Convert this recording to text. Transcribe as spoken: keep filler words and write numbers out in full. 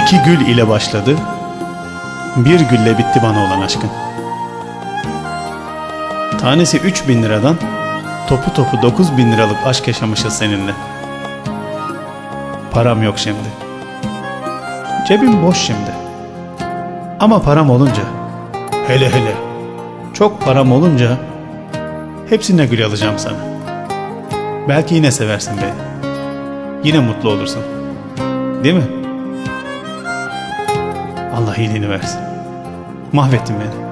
İki gül ile başladı, bir gülle bitti bana olan aşkın. Tanesi üç bin liradan topu topu dokuz bin liralık aşk yaşamışız seninle. Param yok şimdi. Cebim boş şimdi. Ama param olunca, hele hele çok param olunca hepsine gül alacağım sana. Belki yine seversin beni. Yine mutlu olursun. Değil mi? Allah iyiliğini versin. Mahvettin beni.